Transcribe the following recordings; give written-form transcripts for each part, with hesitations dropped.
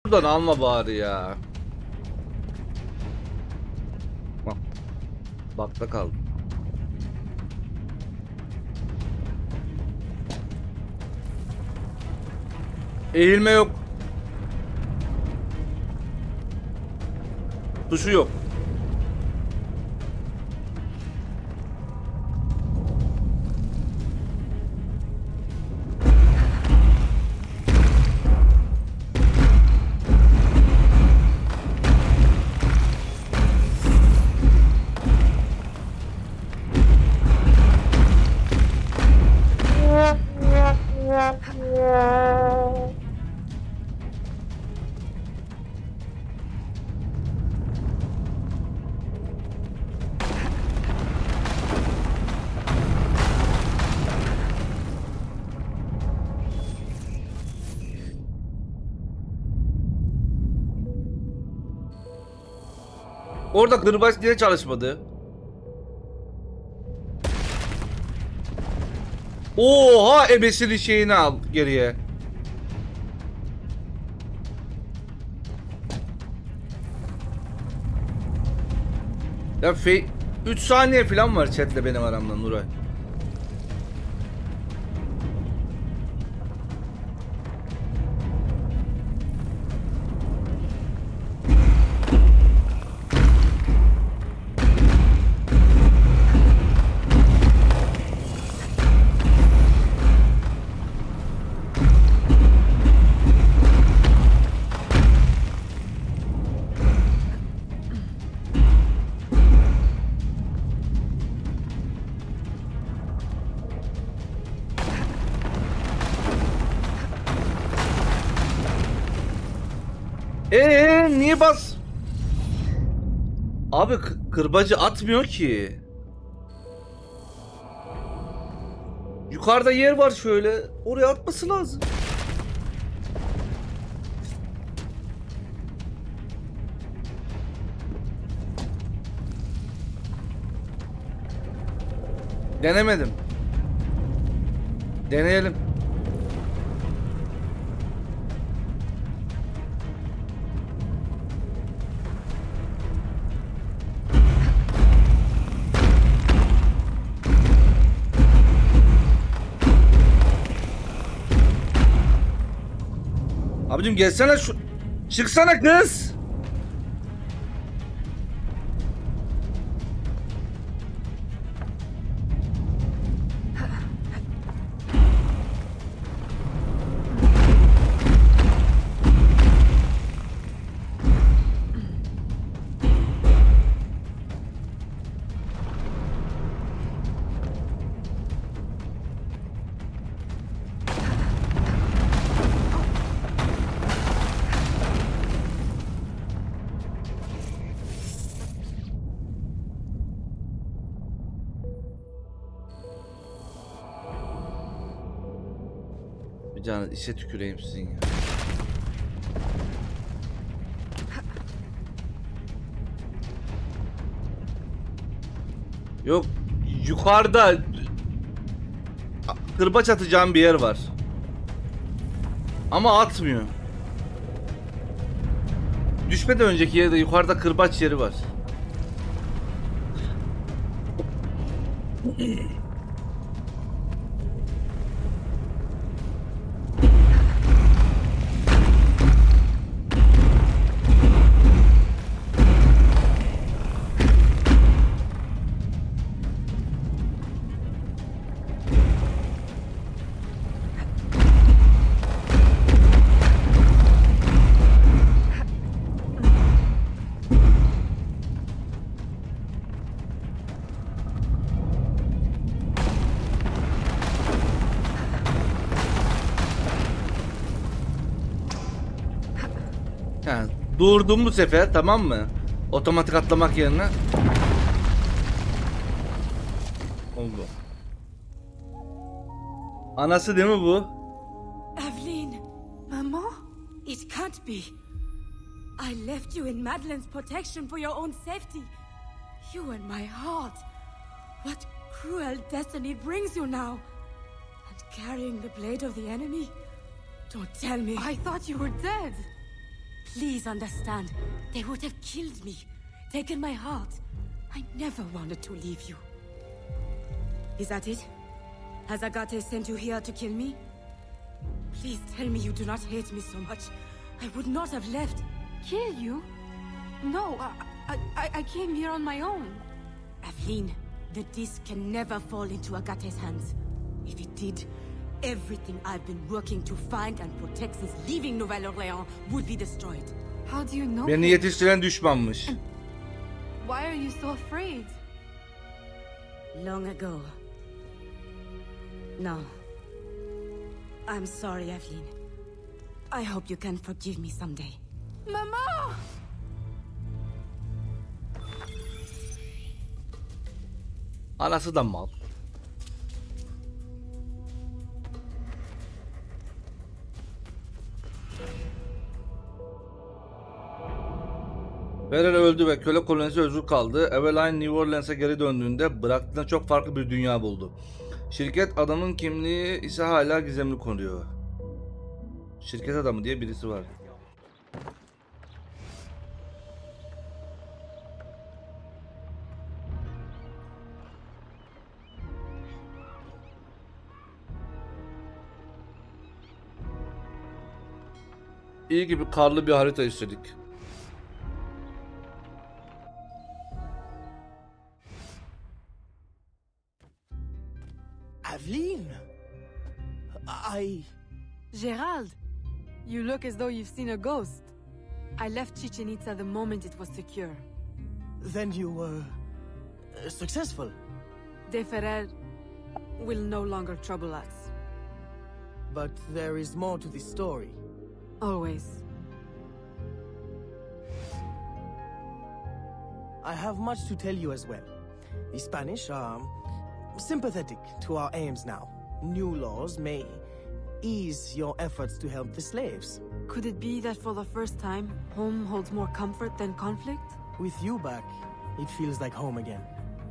Buradan alma bari ya. Bak. Bakta kaldım. Eğilme yok. Tuşu yok. Orada kırbaç niye çalışmadı? Oha, ebesinin şeyini al geriye. Ya 3 saniye falan var chatle benim aramda Nuray. Niye bas? Abi kırbacı atmıyor ki. Yukarıda yer var şöyle. Oraya atması lazım. Denemedim. Deneyelim. Abicim gelsene şu... Çıksana kız! Bir canı işe tüküreyim sizin ya. Yok, yukarıda kırbaç atacağım bir yer var. Ama atmıyor. Düşmeden önceki yerde yukarıda kırbaç yeri var. Yani durdum bu sefer, tamam mı? Otomatik atlamak yerine. Oldu. Anası değil mi bu? Aveline, Maman, it can't be. I left you in Madeline's protection for your own safety. You and my heart. What cruel destiny brings you now? And carrying the blade of the enemy? Don't tell me. I thought you were dead. Please understand. They would have killed me, taken my heart. I never wanted to leave you. Is that it? Has Agate sent you here to kill me? Please tell me you do not hate me so much. I would not have left. Kill you? No, I came here on my own. Aveline, the disc can never fall into Agate's hands. If it did, everything I've been working to find and protect since leaving Nouvelle-Orléans would be destroyed. How do you know? Beni yetiştiren düşmanmış. Why are you so afraid? Long ago. No. I'm sorry, Aveline. I hope you can forgive me someday. Mama! Anası da mal. Ferrer öldü ve köle kolonisi özgür kaldı. Eveline New Orleans'a geri döndüğünde bıraktığında çok farklı bir dünya buldu. Şirket adamın kimliği ise hala gizemli konuyor. Şirket adamı diye birisi var. İyi gibi karlı bir harita istedik. Aveline! Gerald, you look as though you've seen a ghost. I left Chichen Itza the moment it was secure. Then you were... successful. De Ferrer will no longer trouble us. But there is more to this story. Always. I have much to tell you as well. The Spanish are sympathetic to our aims now. New laws may ease your efforts to help the slaves. Could it be that for the first time, home holds more comfort than conflict? With you back, it feels like home again.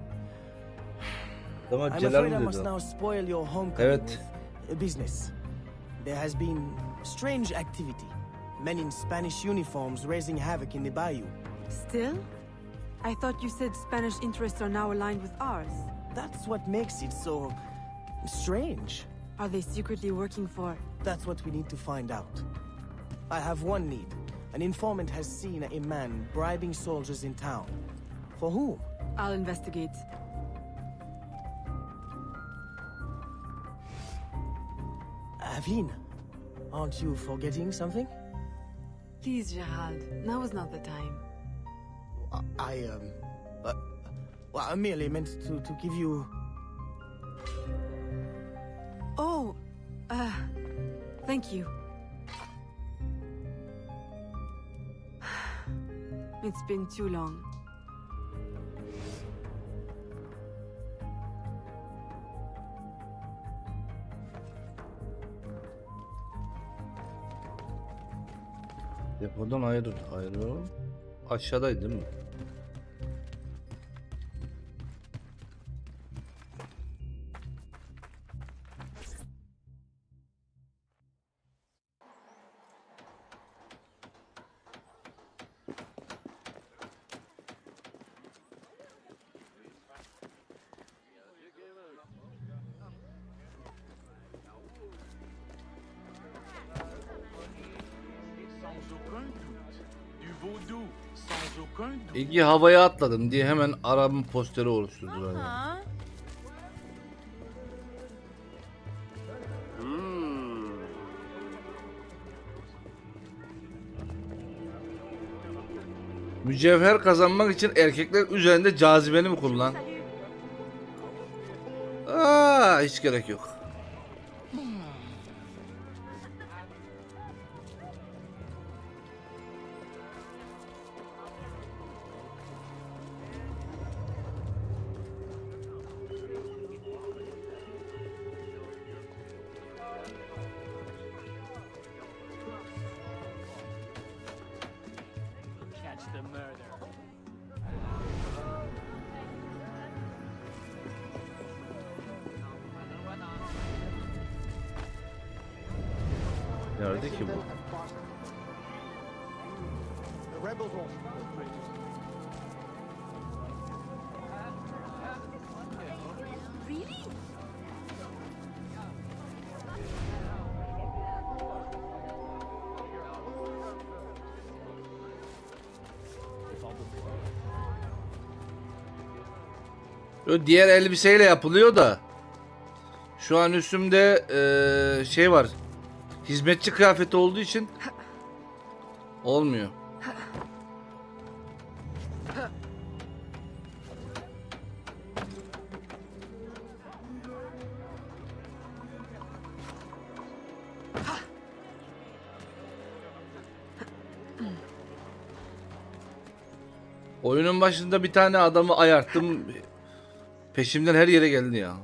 Ama I'm Celal afraid I mi must dedi? now spoil your homecoming Evet. with business. There has been strange activity. Men in Spanish uniforms raising havoc in the bayou. Still? I thought you said Spanish interests are now aligned with ours. That's what makes it so strange. Are they secretly working for... That's what we need to find out. I have one need. An informant has seen a man bribing soldiers in town. For whom? I'll investigate. Aveline, aren't you forgetting something? Please, Gerald. Now is not the time. Well, I merely meant to give you... Oh, thank you. It's been too long. Depodan ayrı. Aşağıdaydı değil mi? İlgi havaya atladım diye hemen arabın posteri oluşturdular. Yani. Mücevher kazanmak için erkekler üzerinde cazibeni mi kullan? Hiç gerek yok. Nerede ki bu? The rebels won't. Really? O diğer elbiseyle yapılıyor da. Şu an üstümde şey var. Hizmetçi kıyafeti olduğu için olmuyor. Oyunun başında bir tane adamı ayarttım. Peşimden her yere geldi ya.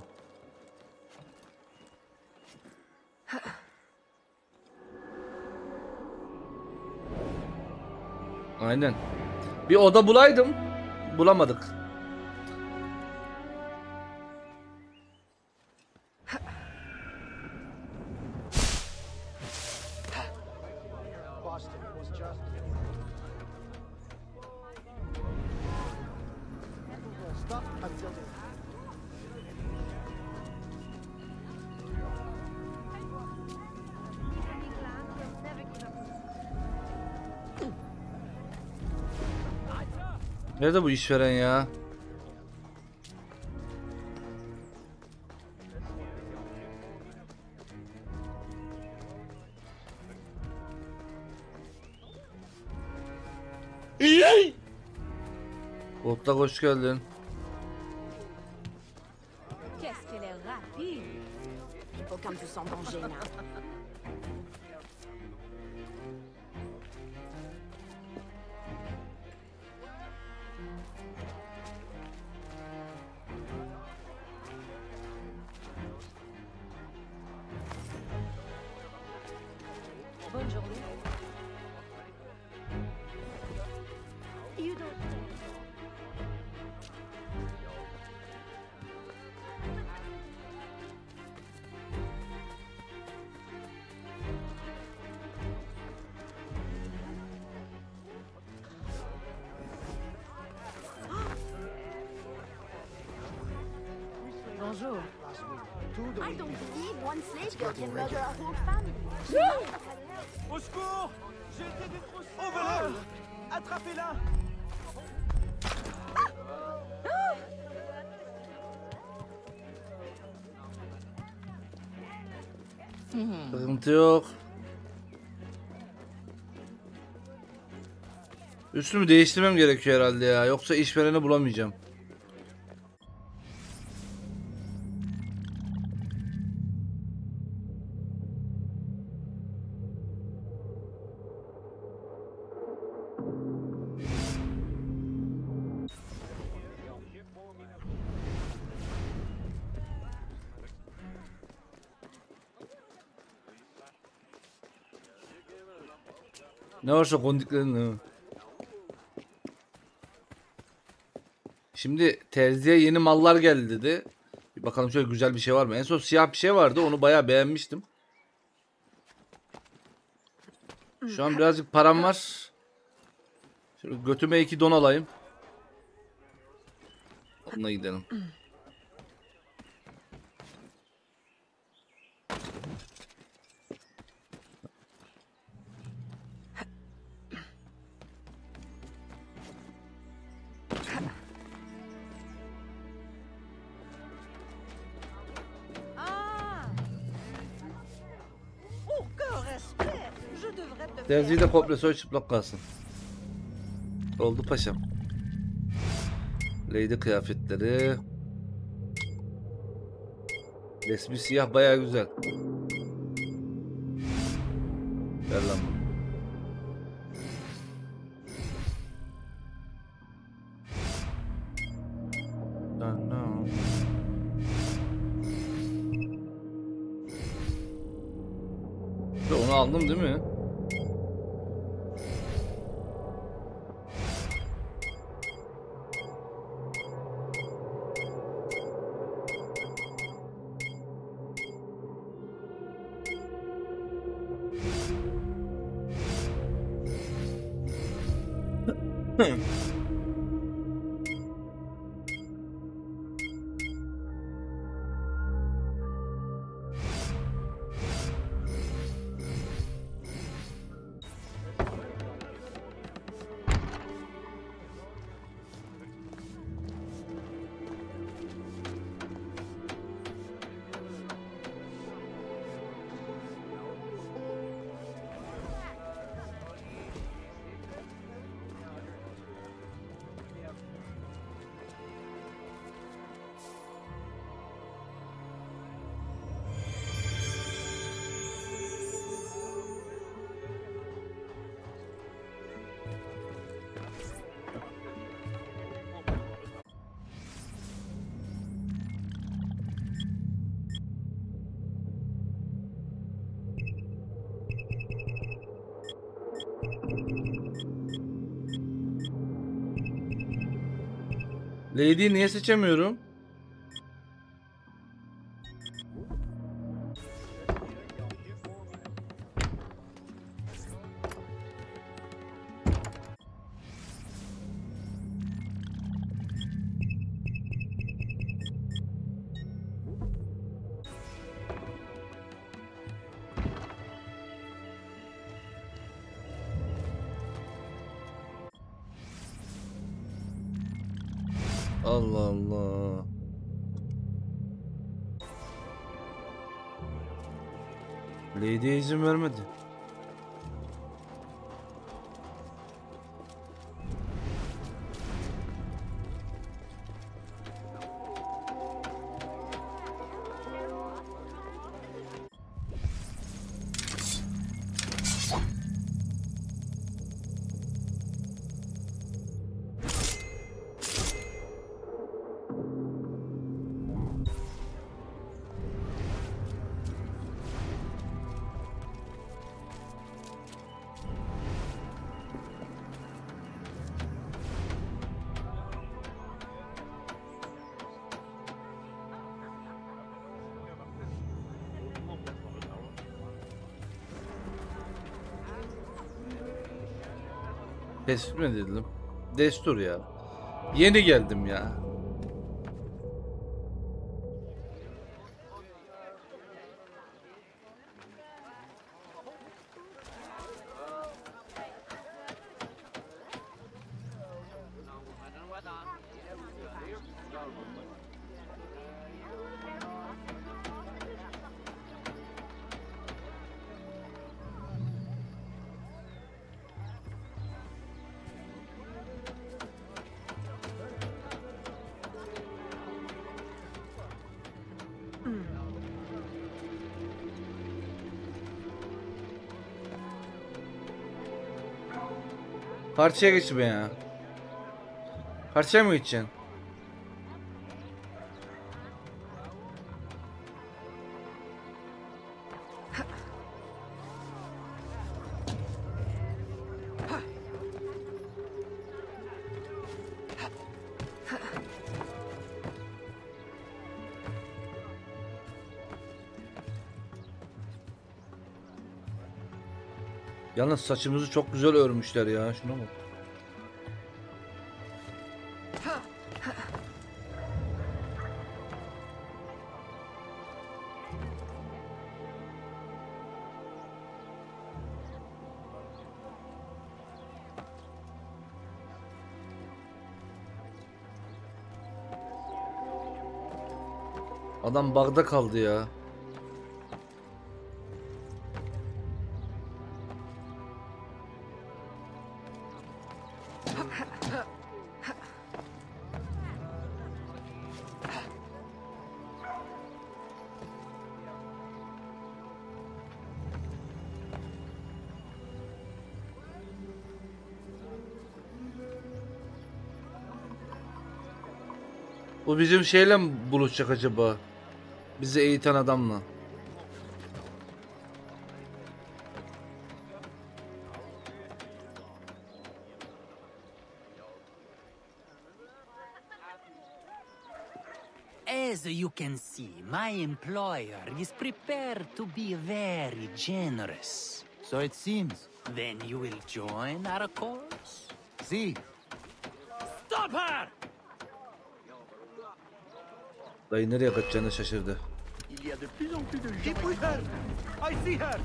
Aynen. Bir oda bulaydım. Bulamadık. Boston was just. Stop until they. Nerede bu işveren ya? Otlak hoş geldin. Qu'est-ce qu'elle est rapide! Oh, comme tu sens bon gênant. Bonne journée. You don't. Bonjour. I don't believe one slave girl can murder a whole family. Au secours! J'ai été détruit. Au voleur! Attrapez-la! Sıkıntı yok. Üstümü değiştirmem gerekiyor herhalde ya. Yoksa işvereni bulamayacağım. Ne varsa kondiklerin değil mi? Şimdi terziye yeni mallar geldi dedi. Bir bakalım şöyle güzel bir şey var mı? En son siyah bir şey vardı. Onu bayağı beğenmiştim. Şu an birazcık param var. Şöyle götüme 2 don alayım. Onunla gidelim. Ah! Aucun respect! Je devrais te Terziyi de komple soy çıplak kalsın. Oldu paşam. Lady kıyafetleri. Resmi siyah bayağı güzel. Ver lan bunu. Tamam. Onu aldım değil mi? Lady'yi niye seçemiyorum? Allah Allah. Lady'ye izin vermedi. Tespit mi edildim? Destur ya. Yeni geldim ya. Parçaya geç be ya. Parçaya mı geçeceksin? Yalnız saçımızı çok güzel örmüşler ya. Şuna bak. Adam bug'da kaldı ya. Bu bizim şeyle mi buluşacak acaba? Bizi eğiten adamla. As you can see, my employer is prepared to be very generous. So it seems. Then you will join our cause? See, Stop her! Dayı nereye kaçacağını şaşırdı. Il y a de plus en plus de gens. Keep with her! I see her!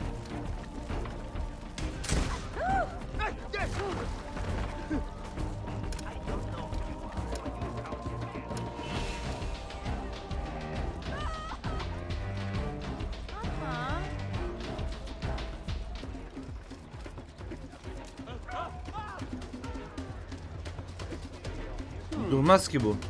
Hey, yes! Durmaz ki bu.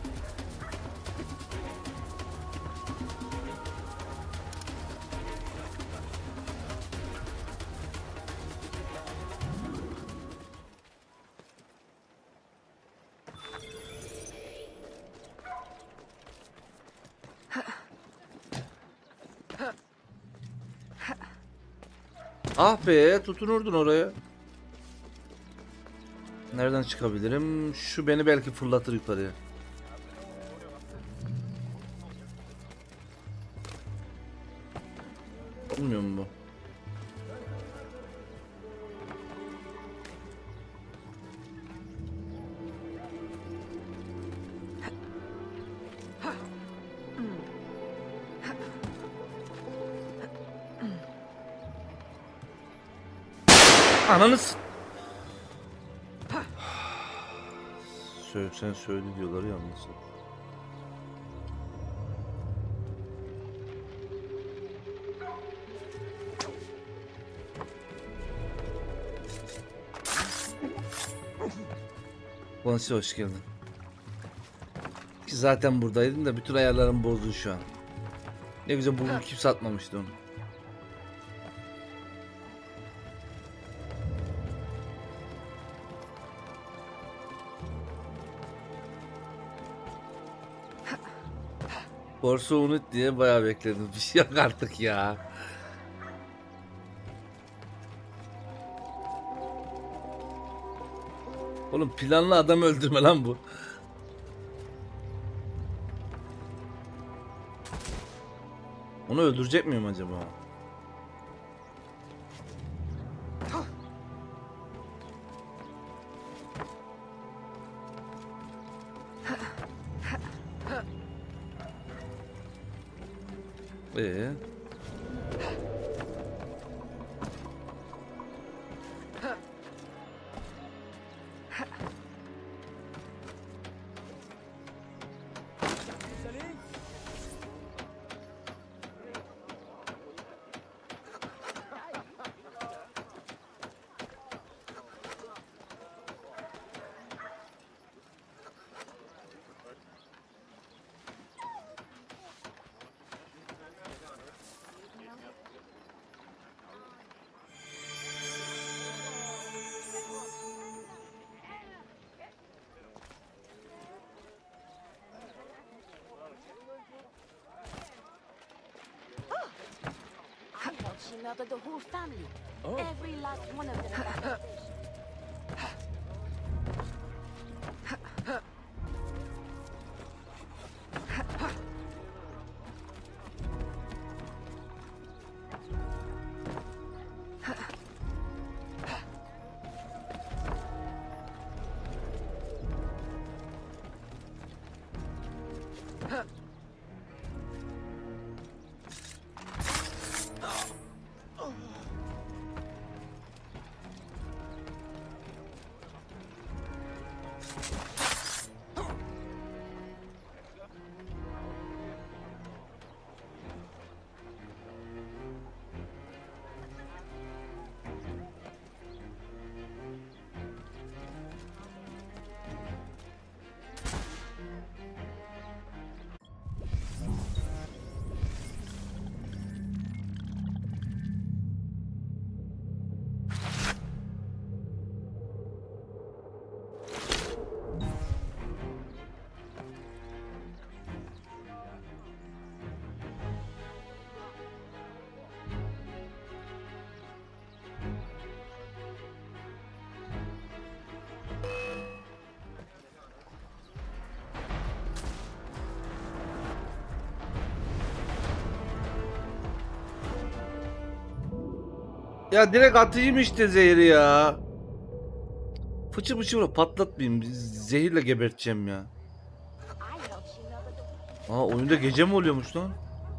Ah be, tutunurdun oraya. Nereden çıkabilirim? Şu beni belki fırlatır yukarıya. Olmuyor mu bu? Ananız. Sen söyle diyorlar yalnız. Bonsi hoş geldin. Ki zaten buradaydın da bütün ayarlarımı bozdun şu an. Ne güzel bugün kimse atmamıştı onu. Borsa unut diye bayağı bekledim. Bir şey yok artık ya. Oğlum planlı adam öldürme lan bu. Onu öldürecek miyim acaba? Ee? She murdered the whole family. Every last one of them got revenge. Ya direkt atayım işte zehri ya. Fıçı fıçı patlatmayayım. Zehirle geberteceğim ya. I helped you never do. Aa, oyunda gece mi oluyormuş lan?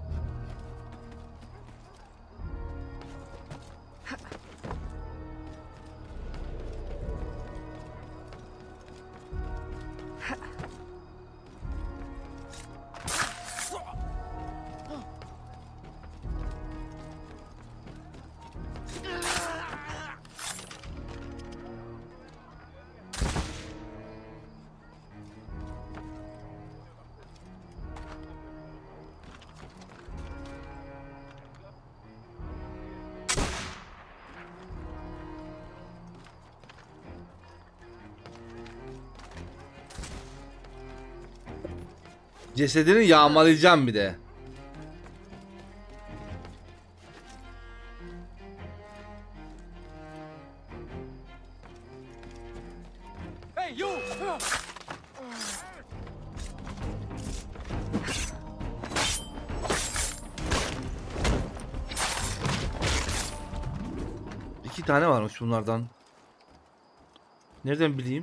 Cesedini yağmalayacağım bir de. İki tane varmış bunlardan. Nereden bileyim?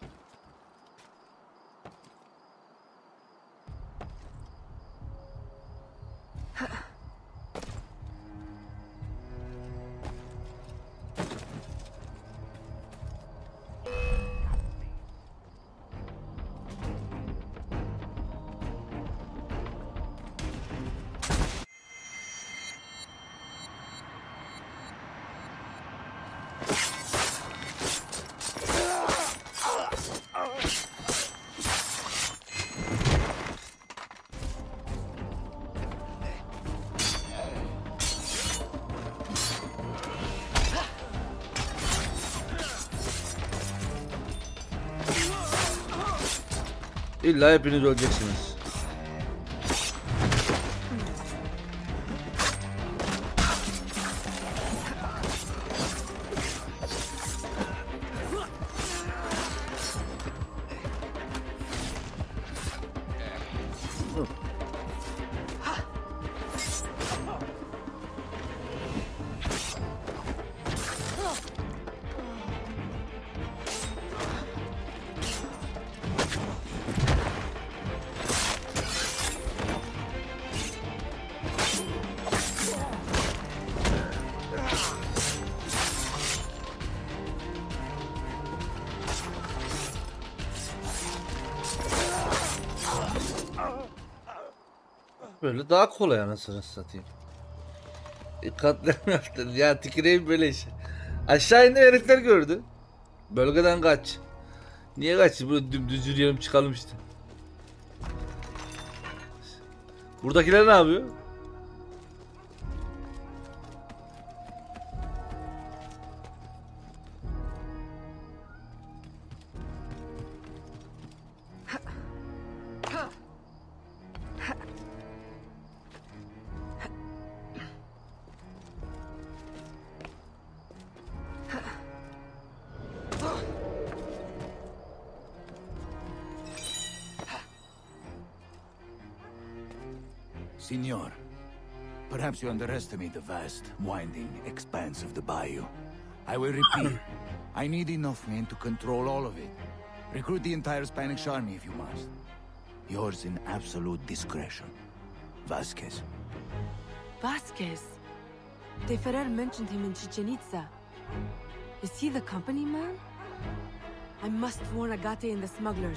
İlla hepiniz öleceksiniz. Böyle daha kolay anasını satayım. Katliam yaptın ya, tüküreyim böyle işe. Aşağı indi, herifler gördü. Bölgeden kaç. Niye kaçtı? Burada dümdüz yürüyelim çıkalım işte. Buradakiler ne yapıyor? Signor, perhaps you underestimate the vast, winding expanse of the bayou. I will repeat, I need enough men to control all of it. Recruit the entire Spanish army if you must. Yours in absolute discretion. Vasquez. Vasquez. De Ferrer mentioned him in Chichen Itza. Is he the company man? I must warn Agate and the smugglers.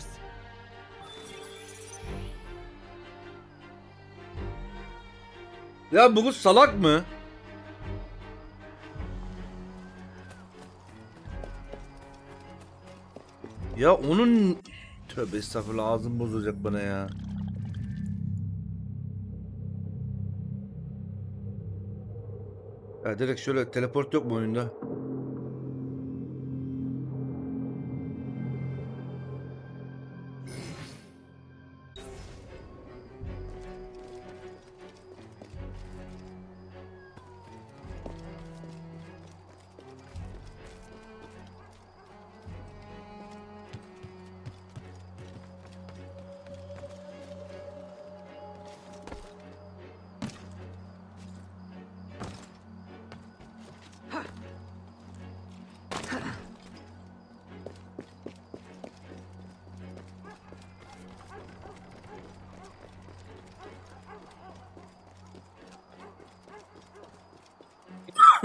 Ya bu kız salak mı? Ya onun... Tövbe estağfurullah, ağzım bozulacak bana ya. Ya direkt şöyle teleport yok mu oyunda?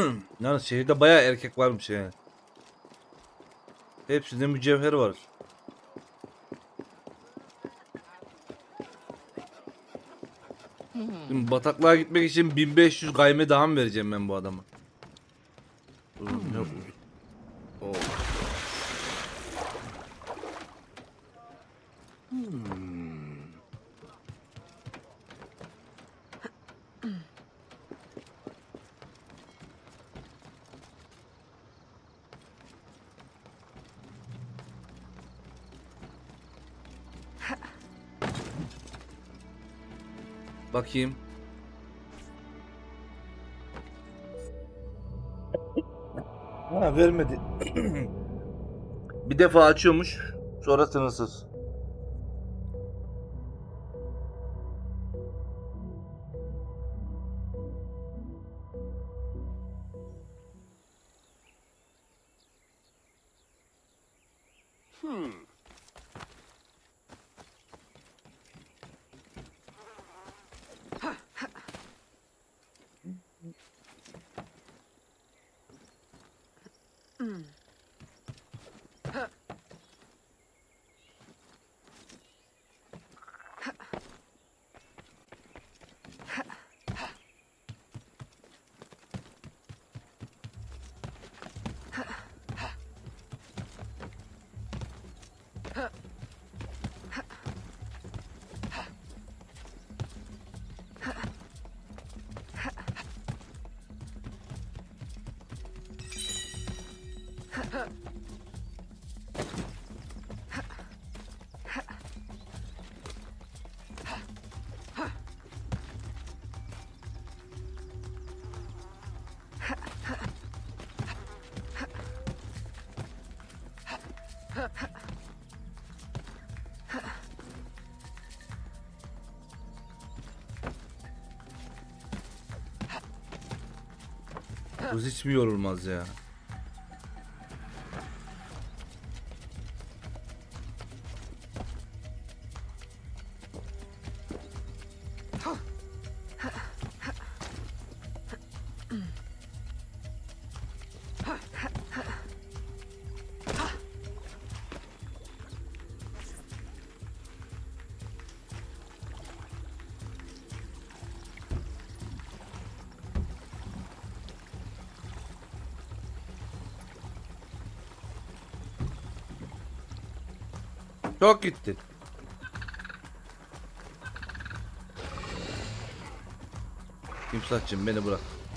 Yani şehirde bayağı erkek varmış yani. Hepsinde mücevher var. Şimdi bataklığa gitmek için 1500 gayme daha mı vereceğim ben bu adama? Yok. Oh. Bakayım. Ha, vermedi. Bir defa açıyormuş, sonra sınırsız. Bu hiç mi yorulmaz ya? Çok gitti. Kimsatçım beni bırak.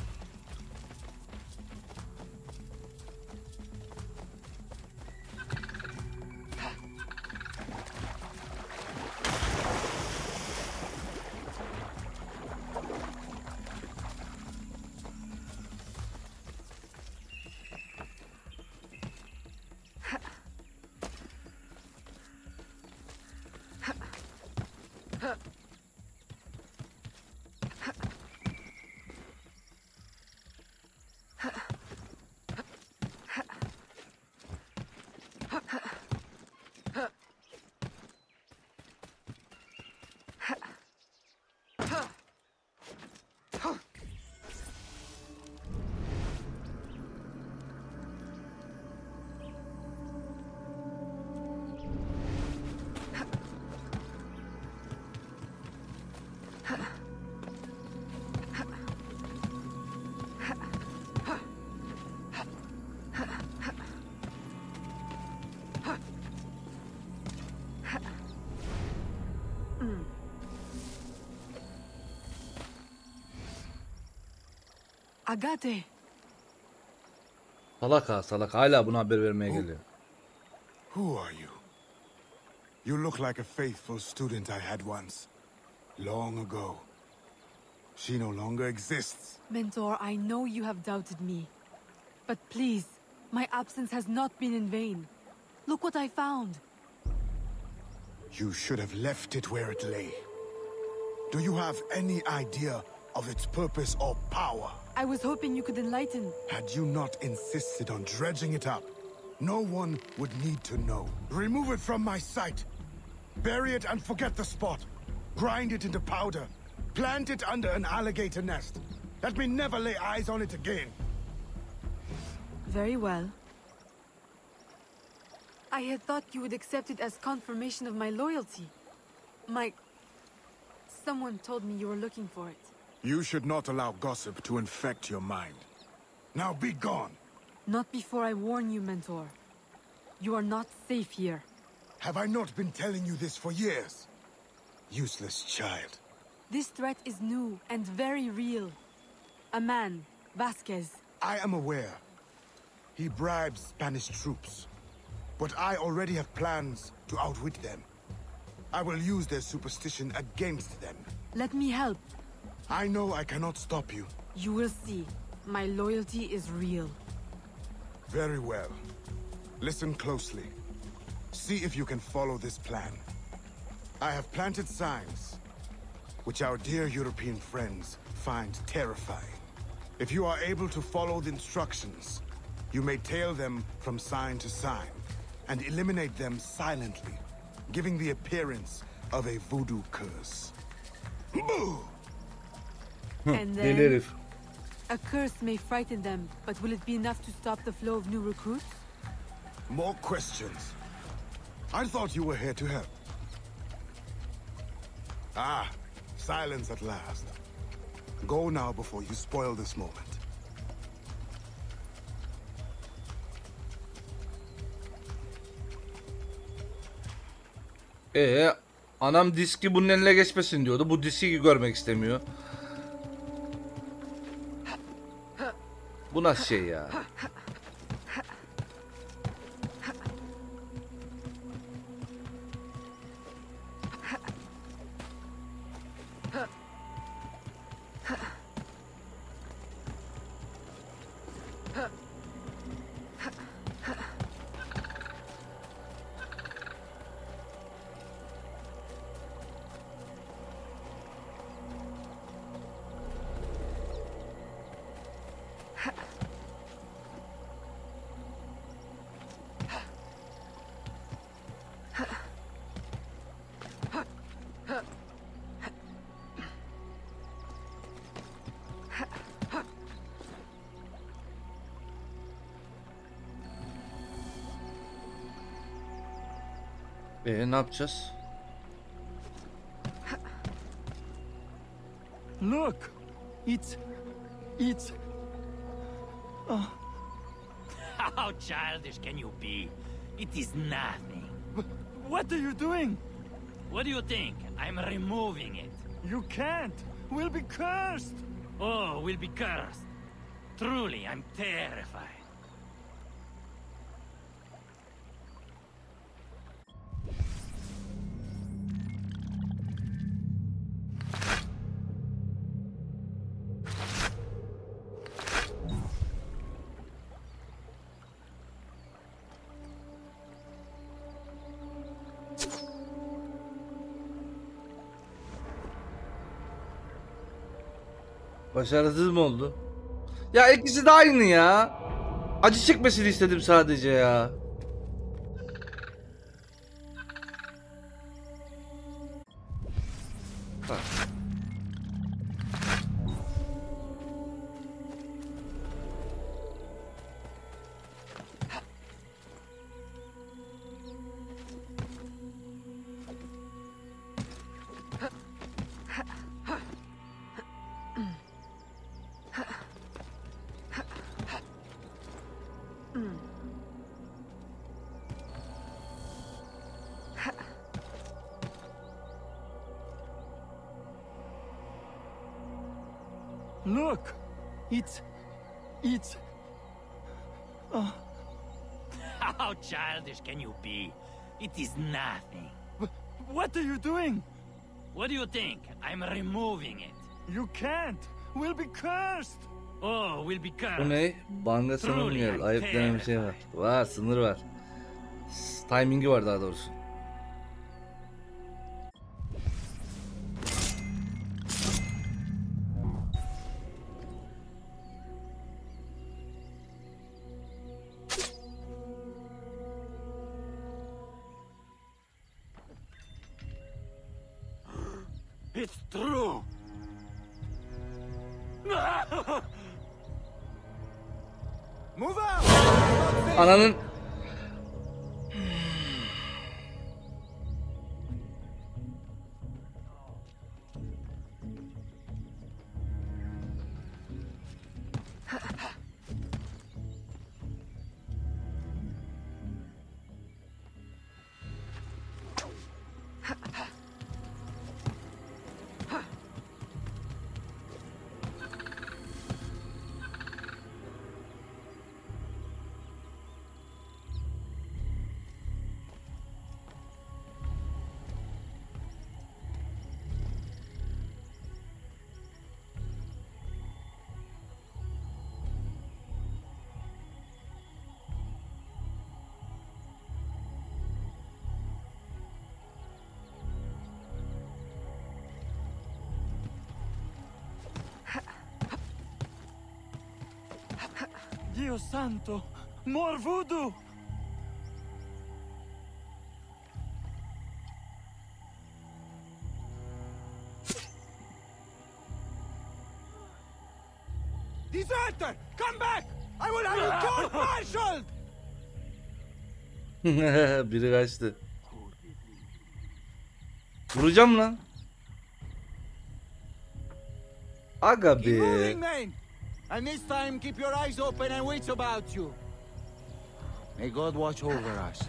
Agate. Salak ha salak. Hala buna haber vermeye geliyor. Who are you? You look like a faithful student I had once. Long ago. She no longer exists. Mentor, I know you have doubted me. But please, my absence has not been in vain. Look what I found. You should have left it where it lay. Do you have any idea of its purpose or power? I was hoping you could enlighten. Had you not insisted on dredging it up, no one would need to know. Remove it from my sight. Bury it and forget the spot. Grind it into powder. Plant it under an alligator nest. Let me never lay eyes on it again. Very well. I had thought you would accept it as confirmation of my loyalty. Someone told me you were looking for it. You should not allow gossip to infect your mind. Now be gone. Not before I warn you, Mentor. You are not safe here. Have I not been telling you this for years? Useless child. This threat is new and very real. A man, Vasquez. I am aware. He bribes Spanish troops. But I already have plans to outwit them. I will use their superstition against them. Let me help. I know I cannot stop you. You will see. My loyalty is real. Very well. Listen closely. See if you can follow this plan. I have planted signs, which our dear European friends find terrifying. If you are able to follow the instructions, you may tail them from sign to sign, and eliminate them silently, giving the appearance of a voodoo curse. Boo! And Deli then, herif. a curse may frighten them, but will it be enough to stop the flow of new recruits? More questions. I thought you were here to help. Ah, silence at last. Go now before you spoil this moment. Anam diski bunun eline geçmesin diyordu. Bu diski görmek istemiyor. Bu nasıl şey ya? Ne yapacağız? Look! It's... How childish can you be? It is nothing. What are you doing? What do you think? I'm removing it. You can't! We'll be cursed! Oh, we'll be cursed. Truly, I'm terrified. Başarısız mı oldu? Ya ikisi de aynı ya. Acı çekmesini istedim sadece ya. Bak. Look! It's... How childish can you be? It is nothing. What are you doing? What do you think? I'm removing it. You can't! We'll be cursed! Oh, we'll be Bu cursed. ne? Banga sınır mı geldi? Ayıp denen bir şey var. Var, sınır var. Timingi var daha doğrusu. It's true. Move out! Ananın... Dio santo! More voodoo! Deserter! Come back! I will have you court-martialed! Biri kaçtı. Vuracağım lan. Aga Keep moving, be. men! And this time, keep your eyes open and wits about you. May God watch over us.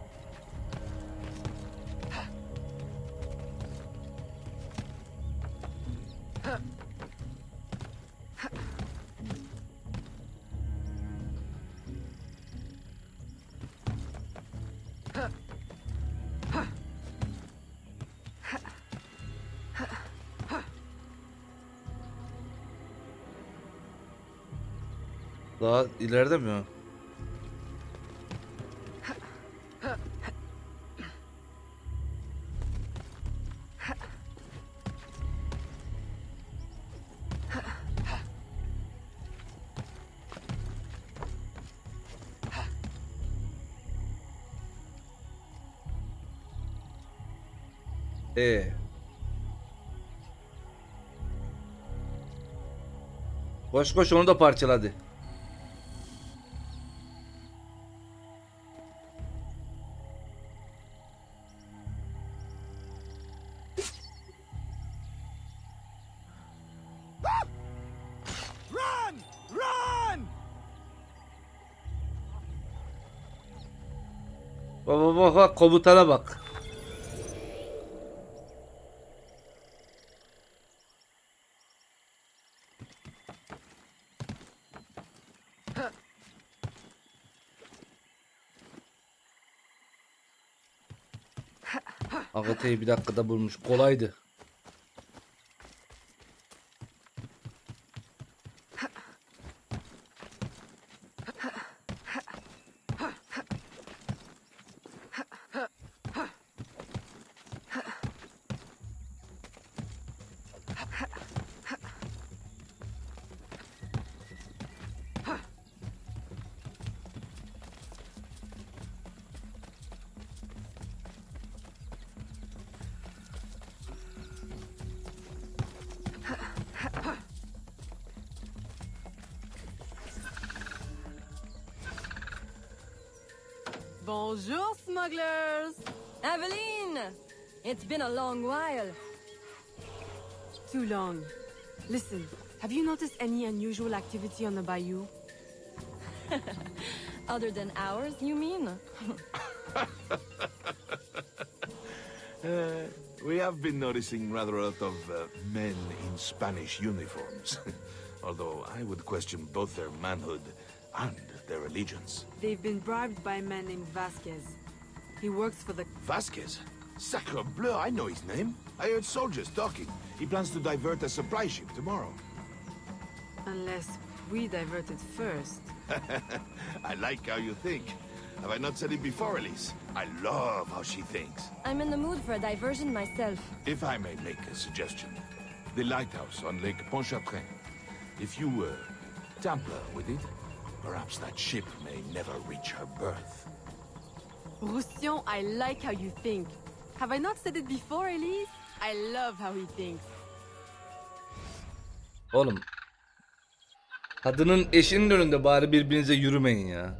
Daha ileride mi o? Koş koş onu da parçaladı. Run! Run! Baba bak komutana bak. Agate'yi bir dakikada bulmuş. Kolaydı. Bonjour, smugglers! Aveline! It's been a long while. Too long. Listen, have you noticed any unusual activity on the bayou? Other than ours, you mean? We have been noticing rather a lot of men in Spanish uniforms. Although I would question both their manhood and their allegiance. They've been bribed by a man named Vasquez. He works for the... Vasquez? Sacre bleu, I know his name. I heard soldiers talking. He plans to divert a supply ship tomorrow. Unless we divert it first. I like how you think. Have I not said it before, Elise? I love how she thinks. I'm in the mood for a diversion myself. If I may make a suggestion. The lighthouse on Lake Pontchartrain. If you, tamper with it, perhaps that ship may never reach her berth. Roussillon, I like how you think. Have I not said it before, Elise? I love how he thinks. Oğlum. Kadının eşinin önünde bari birbirinize yürümeyin ya.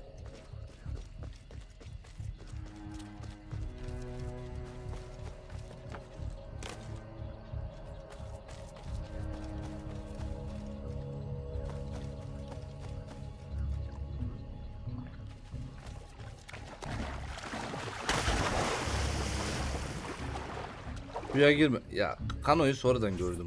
Suya girme. Ya kanoyu sonradan gördüm.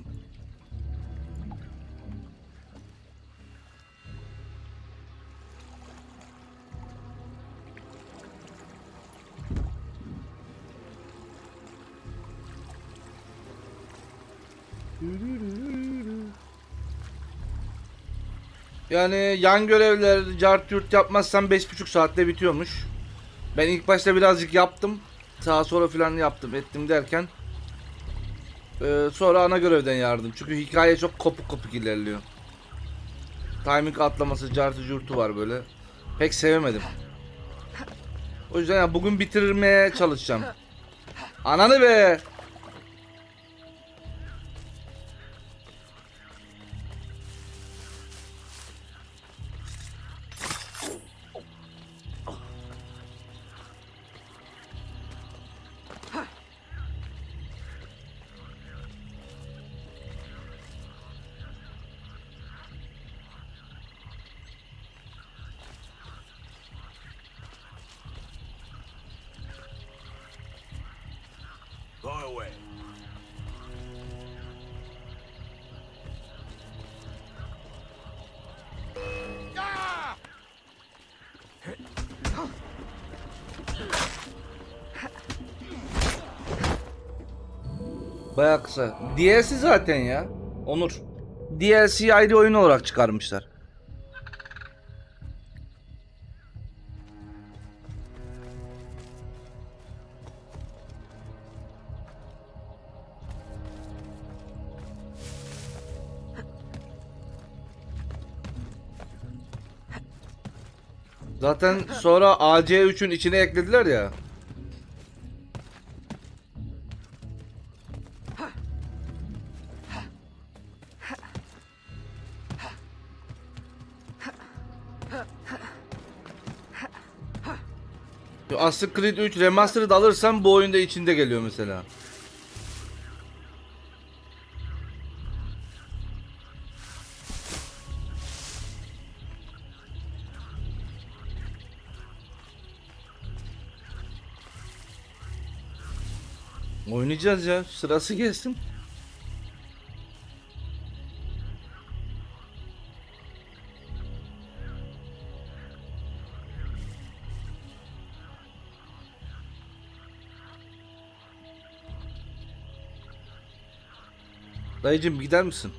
Yani yan görevler cart yurt yapmazsam 5,5 saatte bitiyormuş. Ben ilk başta birazcık yaptım. Sağa sola falan yaptım ettim derken sonra ana görevden yardım. Çünkü hikaye çok kopuk kopuk ilerliyor. Timing atlaması cartı curtu var böyle. Pek sevemedim. O yüzden ya bugün bitirmeye çalışacağım. Ananı be! Go away. Bayağı kısa. DLC zaten ya. Onur. DLC ayrı oyun olarak çıkarmışlar. Zaten sonra AC3'ün içine eklediler ya. Assassin's Creed 3 Remastered alırsam bu oyunda içinde geliyor mesela. Oynayacağız ya. Sırası gelsin. Dayıcım gider misin?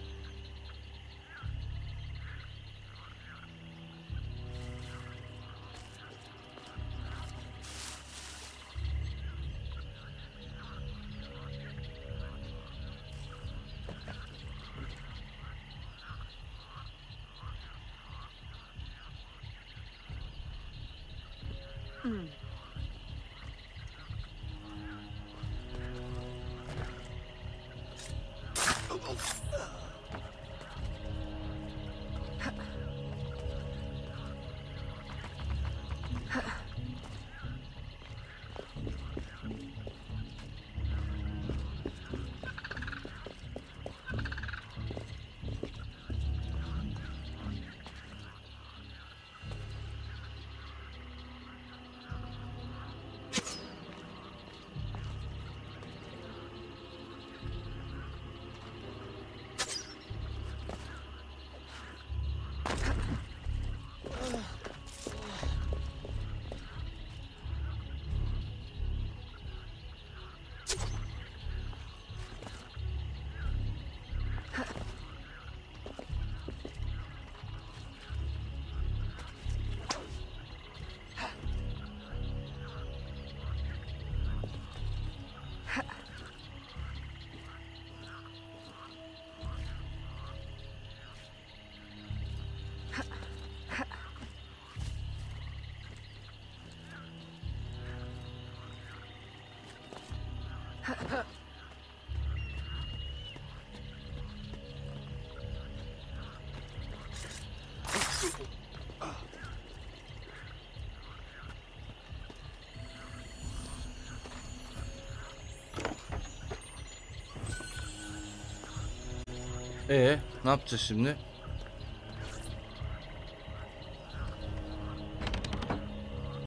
Ne yapacağız şimdi?